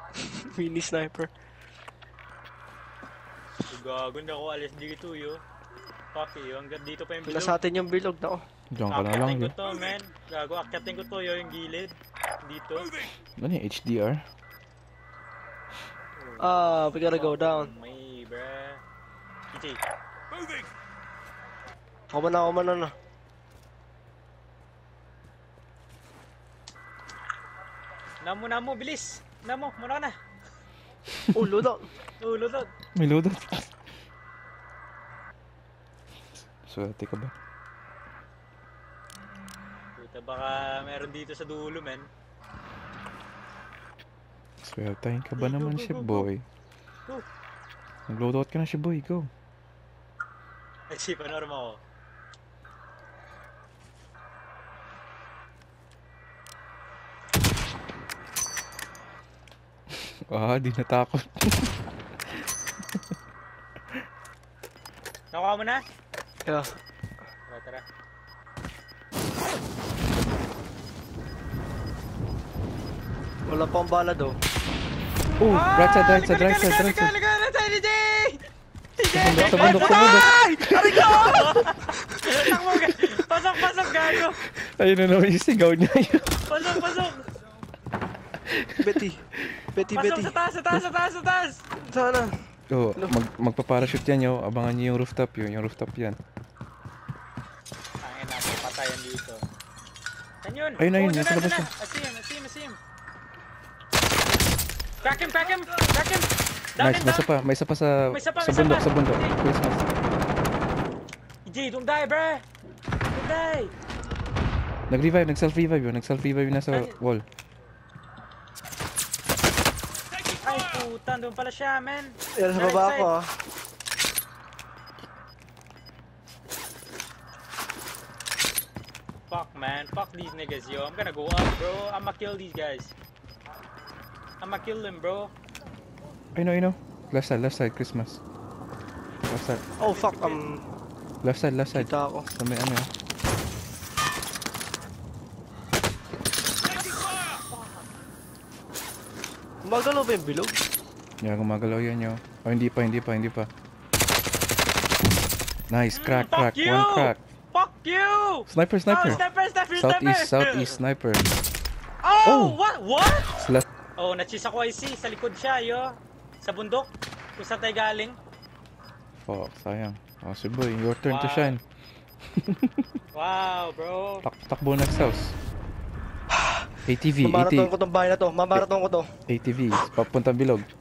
Mini sniper. Gago na ako alis dito yo. Fuck yo, hanggang dito pa yung Wala bilog. sa atin yung bilog na Diyan ka na lang, Akyatin ko yo. to, man. Gago, akyatin ko to yo, yung gilid. Dito. Ano yung HDR? we gotta go down. May, bruh. EJ. Ako na. Namo, bilis. Namo, muna ka na. Loadout. Lulod. May loadout. Swerte ka ba? Puta, baka meron dito sa dulo, man. Swertahin ka ba naman si Go. boy? Go. Mag-loadout ka na si boy, go. Ay, si panorma ko. Di natakot. Nakuha mo na? Yeah. Tara. Wala pang bala daw. Right side. Liga na tayo, DJ! Sa bundok. Aray ko! Pasok, gago! Ayun na naman yung sigaw niya yun. Pasok! Betty. Pasok sa taas! Sana. Magpa-parachute yan, yo. Abangan niyo yung rooftop, yung rooftop yan. Tangin natin, patayan dito. Yan yun! Ayun, Oh, nasa labas na. na. I see him. Crack him! Nice, may isa pa sa bundok. Christmas. EJ, don't die, bruh! Don't die! Nag-self-revive yun. Nag-self-revive yun nasa wall. Ay, puta, doon pala siya, man. Yan sa baba ako Fuck, man. Fuck these niggas, yo. I'm gonna go up, bro. I'ma kill these guys. I'ma kill them, bro. I know. Left side, Christmas. Left side. Oh fuck, Left side. kita ako. Sa may ano. Magalaw ba yung bilog? Yeah, gumagalaw yan, yo. Oh, hindi pa. Nice, crack. Fuck you! One crack. Fuck you! Sniper. Southeast sniper. Oh! What? Left. Oh, nachis ako IC. Sa likod siya, yo. Sa bundok. Kung saan tayo galing. Fuck, sayang. Oh, si boy, your turn to Wow. shine. Wow, bro. Takbo next house. ATV. Mamaraton ko tong bahay na to. ATV, papuntang bilog.